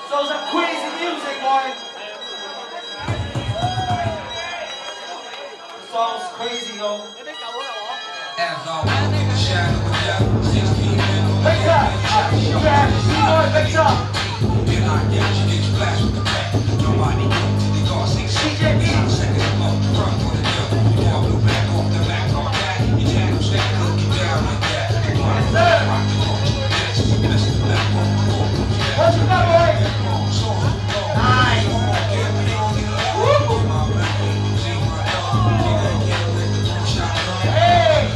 So some crazy music, boy. The song's crazy, yo. As always, in the shadow of death, 16 men. Wake up! Yeah, wake up! Then I get you splashed with the back. Nobody knows till they call 6 seconds above the front for the devil. You walk the back off the back on that. You jam stack, look you down like that. Yes, sir! What you got, boy? Nice! Hey!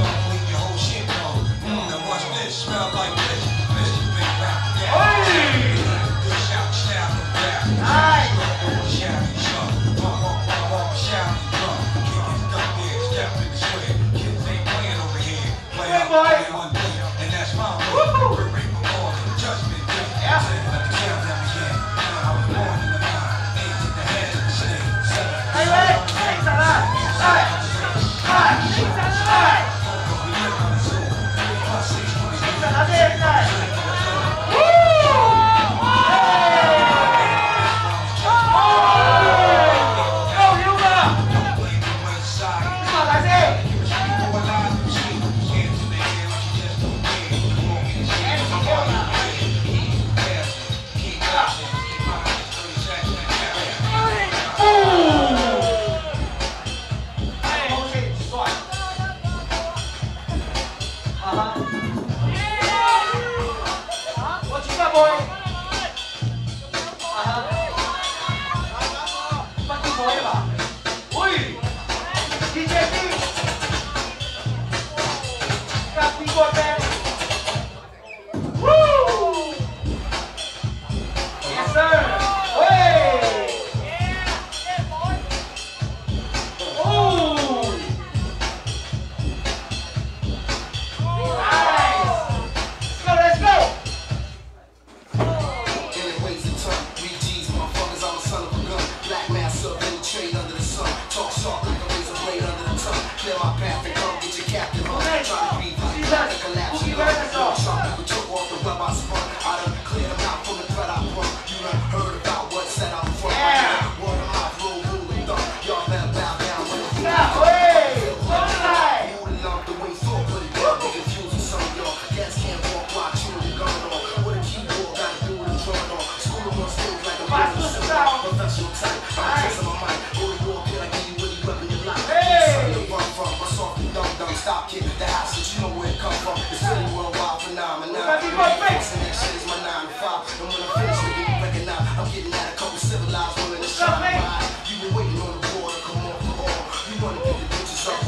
Now watch this, smell like this. Mr. Big Rap. Hey! Good shout, shout, rap. Nice! Shout and jump. Shout and jump. Kick his duck there, step in the square. Kids ain't playing over here. Play up, play on me. And that's my way. Reap them all. Judgment day. Yeah. Let the countdown begin. I was born in the mind. Ain't in the head of the snake. Hey, wait! Hey, Salah! Hey! Hey! Salah, there, guys! Woo! What you got, boy? Bắt cái boy吧. Ui! DJ B! Got B-boy band. Woo! Yes, sir! Hey! Ooh! Let's go! Anyways, a ton, 3 G's, motherfuckers, I'm a son of a gun. Black mass up in the trade under the sun. Talk sharp like a razor blade under the tongue. Clear my path and come get your captain hung. Try to breathe like a collapse. You know, sharp people took off the web I spun. I done cleared them out from the threat I brung. You done heard about what set out front. Word of mouth, rule of thumb. Y'all better bow down when it's moving off the way thought, put it down. Be confusing some of y'all. Cats can't walk while chewing the gun on. What a keyboard gotta do with a drum on. School of one skills like a professional type. I'm testing my mind. Go to war, kid, I give you any weapon you like. Something to run from. My soft and dumb stop kid. The house that you know where it come from. It's really worldwide phenomenon. That shit is my 9 to 5. And when I finish with you, recognize I'm getting at a couple civilized women that's trying to ride. You been waiting on the board to come off the ball. You wanna get the bitches up.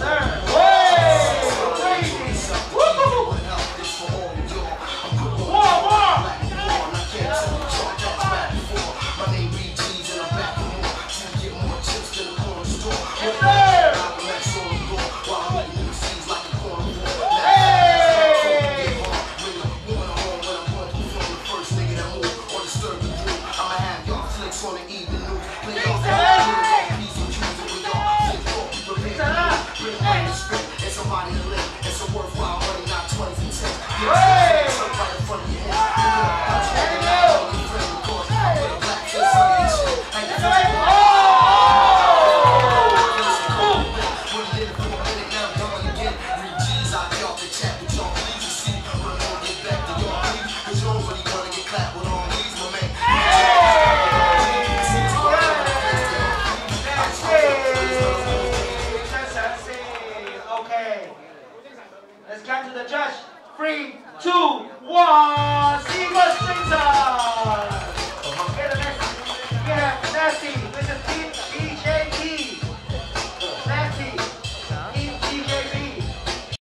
On the evening news, play off P's and Q's and we all think for people bring money to spend and somebody to live. It's a worthwhile money, not 20s and 10s. Get yourself right in front of your head. Let's come to the judge. 3, 2, 1. Sequence Springtime. Get a nasty.